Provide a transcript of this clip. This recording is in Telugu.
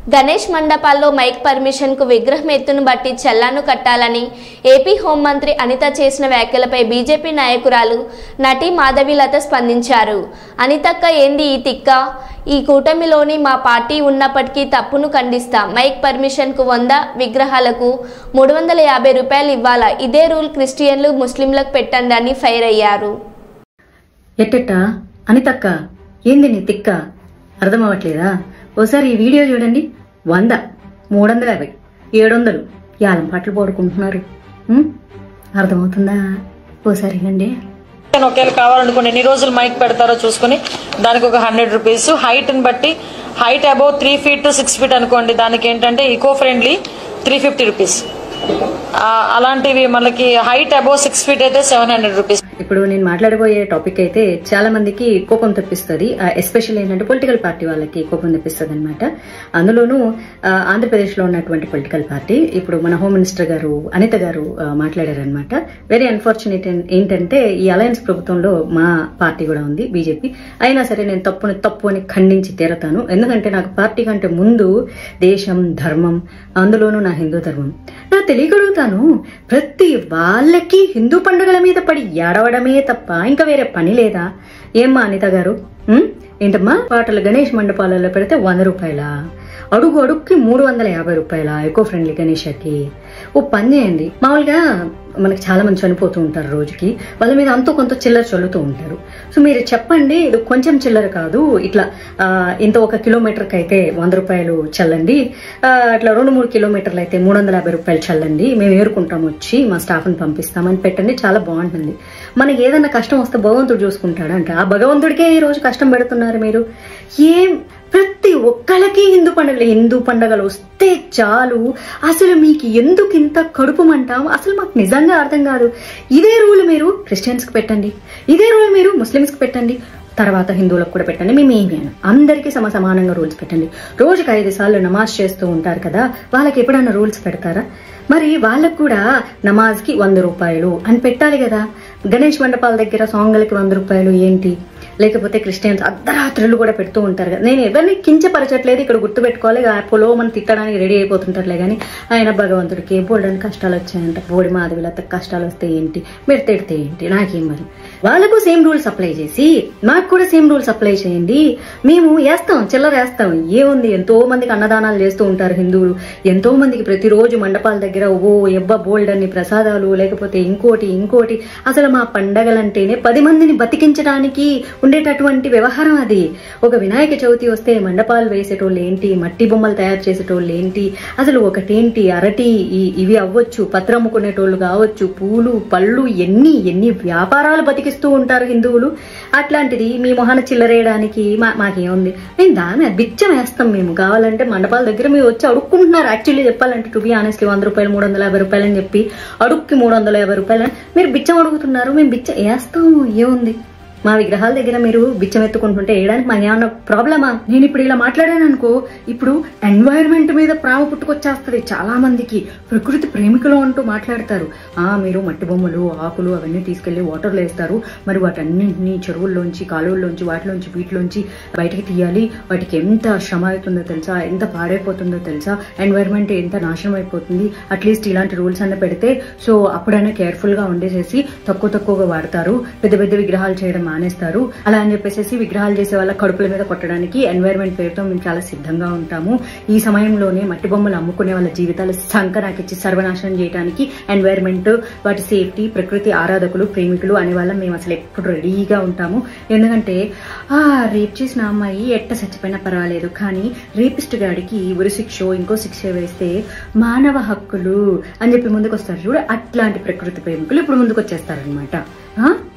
గణేష్ మండపాల్లో మైక్ పర్మిషన్ కు విగ్రహం ఎత్తును బట్టి చెల్లాను కట్టాలని ఏపీ హోంమంత్రి అనిత చేసిన వ్యాఖ్యలపై బీజేపీ నాయకురాలు నటి మాధవీలత స్పందించారు. అనితక్క ఏంది ఈ తిక్క? ఈ కూటమిలోని మా పార్టీ ఉన్నప్పటికీ తప్పును ఖండిస్తా. మైక్ పర్మిషన్ కు 100 విగ్రహాలకు 350 రూపాయలు ఇవ్వాలా? ఇదే రూల్ క్రిస్టియన్లు ముస్లింలకు పెట్టండి అని ఫైర్ అయ్యారు. ఎట్టెట్టా అనితక్క ఏంది నీ తిక్క? అర్థం అవ్వట్లేదా? ఓసారి ఈ వీడియో చూడండి. 100, 350, 700 యాలం పాటలు పోడుకుంటున్నారు. అర్థమవుతుందా? ఓసారి అండి. ఒకేలా కావాలనుకోండి ఎన్ని రోజులు మైక్ పెడతారో చూసుకుని దానికి ఒక 100 రూపీస్. హైట్ ని బట్టి height above 3 feet to 6 feet అనుకోండి, దానికి ఏంటంటే ఈకో ఫ్రెండ్లీ 350 రూపీస్. అలాంటివి మనకి హైట్ అబౌవ్ 6 feet అయితే 700 రూపీస్. ఇప్పుడు నేను మాట్లాడబోయే టాపిక్ అయితే చాలా మందికి కోపం తెప్పిస్తుంది. ఎస్పెషల్లీ ఏంటంటే పొలిటికల్ పార్టీ వాళ్ళకి కోపం తెప్పిస్తుంది అనమాట. అందులోనూ ఆంధ్రప్రదేశ్ లో ఉన్నటువంటి పొలిటికల్ పార్టీ ఇప్పుడు మన హోమ్ మినిస్టర్ గారు అనిత గారు మాట్లాడారనమాట. వెరీ అన్ఫార్చునేట్ ఏంటంటే ఈ అలయన్స్ ప్రభుత్వంలో మా పార్టీ కూడా ఉంది, బీజేపీ. అయినా సరే నేను తప్పు అని ఖండించి తీరతాను. ఎందుకంటే నాకు పార్టీ కంటే ముందు దేశం, ధర్మం, అందులోనూ నా హిందూ ధర్మం. నా తెలియగలుగుతాను, ప్రతి వాళ్ళకి హిందూ పండుగల మీద పడి ఏడవడమే తప్ప ఇంకా వేరే పని లేదా? ఏమ్మా అనిత గారు, ఏంటమ్మా పాటలు గణేష్ మండపాలలో పెడితే 100 రూపాయలా? అడుగు అడుగుకి 350 రూపాయల ఎకో ఫ్రెండ్లీ గణేషకి? ఓ పని చేయండి. మామూలుగా మనకి చాలా మంది చనిపోతూ ఉంటారు రోజుకి, వాళ్ళ మీద అంతో కొంత చిల్లర చల్లుతూ ఉంటారు. సో మీరు చెప్పండి, ఇది కొంచెం చిల్లర కాదు, ఇట్లా ఇంత 1 కిలోమీటర్కి అయితే 100 రూపాయలు చల్లండి, అట్లా 2-3 కిలోమీటర్లు అయితే 350 రూపాయలు చల్లండి, మేము ఏరుకుంటాం, వచ్చి మా స్టాఫ్ని పంపిస్తామని పెట్టండి. చాలా బాగుంటుంది. మనకి ఏదన్నా కష్టం వస్తే భగవంతుడు చూసుకుంటాడంట. ఆ భగవంతుడికే ఈ రోజు కష్టం పెడుతున్నారు మీరు. ఏం ప్రతి ఒక్కళ్ళకి హిందూ పండుగలు వస్తే చాలు, అసలు మీకు ఎందుకు ఇంత కడుపుమంటాం? అసలు మాకు నిజంగా అర్థం కాదు. ఇదే రూల్ మీరు క్రిస్టియన్స్ కి పెట్టండి, ఇదే రూల్ మీరు ముస్లిమ్స్ కి పెట్టండి, తర్వాత హిందువులకు కూడా పెట్టండి. మేమేమి అందరికీ సమానంగా రూల్స్ పెట్టండి. రోజుకి 5 సార్లు నమాజ్ చేస్తూ ఉంటారు కదా, వాళ్ళకి ఎప్పుడైనా రూల్స్ పెడతారా? మరి వాళ్ళకు కూడా నమాజ్ కి 100 రూపాయలు అని పెట్టాలి కదా. గణేష్ మండపాల దగ్గర సాంగ్లకి 100 రూపాయలు ఏంటి? లేకపోతే క్రిస్టియన్స్ అర్ధరాత్రులు కూడా పెడుతూ ఉంటారు కదా. నేను ఎవరిని కించపరచట్లేదు, ఇక్కడ గుర్తుపెట్టుకోవాలి. పొలో మనం తిట్టడానికి రెడీ అయిపోతుంటారులే కానీ ఆయన భగవంతుడికి బోల్డని కష్టాలు వచ్చాయంట. బోడి మాధవిలత కష్టాలు వస్తే ఏంటి, మీరు తిడితే ఏంటి, నాకేం? మరి వాళ్ళకు సేమ్ రూల్స్ అప్లై చేసి నాకు కూడా సేమ్ రూల్స్ అప్లై చేయండి. మేము వేస్తాం, చిల్లర వేస్తాం, ఏముంది. ఎంతో మందికి అన్నదానాలు చేస్తూ ఉంటారు హిందువులు. ఎంతో మందికి ప్రతిరోజు మండపాల దగ్గర బోల్డ్ అన్ని ప్రసాదాలు, లేకపోతే ఇంకోటి. అసలు మా పండగలంటేనే 10 మందిని బతికించడానికి ఉండేటటువంటి వ్యవహారం అది. ఒక వినాయక చవితి వస్తే మండపాలు వేసేటోళ్ళు ఏంటి, మట్టి బొమ్మలు తయారు చేసేటోళ్ళు ఏంటి, అసలు ఒకటేంటి అరటి ఇవి అవ్వచ్చు, పత్రం అమ్ముకునేటోళ్ళు కావచ్చు, పూలు పళ్ళు, ఎన్ని వ్యాపారాలు బతికిస్తూ ఉంటారు హిందువులు. అట్లాంటిది మీ మొహన చిల్లరేయడానికి మాకేముంది? మేము దాని బిచ్చం వేస్తాం. మేము కావాలంటే మండపాల దగ్గర మీరు వచ్చి అడుక్కుంటున్నారు. యాక్చువల్లీ చెప్పాలంటే టు బి ఆనెస్ట్లీ 100 రూపాయలు 350 రూపాయలు అని చెప్పి అడుక్కి 350 రూపాయలు మీరు బిచ్చం అడుగుతున్నారు. మేము బిచ్చం వేస్తాము, ఏముంది? మా విగ్రహాల దగ్గర మీరు బిచ్చం ఎత్తుకుంటుంటే వేయడానికి మాకు ఏమన్నా ప్రాబ్లమా? నేను ఇప్పుడు ఇలా మాట్లాడాను అనుకో, ఇప్పుడు ఎన్వైరన్మెంట్ మీద ప్రేమ పుట్టుకొచ్చేస్తుంది చాలా మందికి. ప్రకృతి ప్రేమికులు అంటూ మాట్లాడతారు. మీరు మట్టి బొమ్మలు, ఆకులు అవన్నీ తీసుకెళ్లి వాటర్లో వేస్తారు, మరి వాటన్నింటినీ చెరువుల్లోంచి, కాలువల్లోంచి, వీటిలోంచి బయటకి తీయాలి. వాటికి ఎంత శ్రమ అవుతుందో తెలుసా, ఎంత పాడైపోతుందో తెలుసా, ఎన్వైరన్మెంట్ ఎంత నాశనం అయిపోతుంది. అట్లీస్ట్ ఇలాంటి రూల్స్ అన్న పెడితే సో అప్పుడైనా కేర్ఫుల్ గా ఉండేసేసి తక్కువగా వాడతారు, పెద్ద విగ్రహాలు చేయడం మానేస్తారు. అలా అని చెప్పేసి విగ్రహాలు చేసే వాళ్ళ కడుపుల మీద కొట్టడానికి ఎన్వైరన్మెంట్ పేరుతో మేము చాలా సిద్ధంగా ఉంటాము. ఈ సమయంలోనే మట్టి బొమ్మలు అమ్ముకునే వాళ్ళ జీవితాలు సంకనాకిచ్చి సర్వనాశనం చేయడానికి ఎన్వైరన్మెంట్, వాటి సేఫ్టీ, ప్రకృతి ఆరాధకులు, ప్రేమికులు అనే వాళ్ళం మేము అసలు ఎప్పుడు రెడీగా ఉంటాము. ఎందుకంటే రేప్ చేసిన అమ్మాయి ఎట్ట చచ్చిపోయినా పర్వాలేదు, కానీ రేపిస్ట్ గాడికి ఉరి శిక్ష, ఇంకో శిక్ష వేస్తే మానవ హక్కులు అని చెప్పి ముందుకు వస్తారు చూడు, అట్లాంటి ప్రకృతి ప్రేమికులు ఇప్పుడు ముందుకు వచ్చేస్తారనమాట.